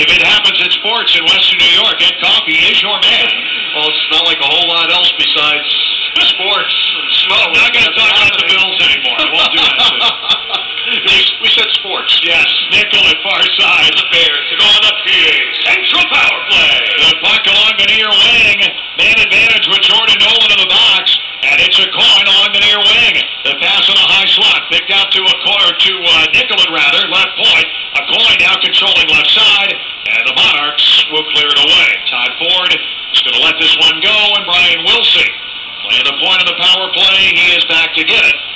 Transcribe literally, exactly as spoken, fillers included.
if it happens in sports in Western New York, Ed Coffey is your man. Well, it's not like a whole lot else besides sports and snow. I'm not going to talk about the Bills anymore. I won't do that. we, we said sports. Yes, nickel at far side. The Bears are on the P A. Central power play. The puck along the near wing. Man advantage with Jordan Nolan in the box. And it's a coin along the near wing. The pass on a high slot. Picked out to a corner to uh, Nicolin, rather. Left point. A coin now controlling left side. And the Monarchs will clear it away. Todd Ford is going to let this one go. And Brian Wilson playing the point of the power play. He is back to get it.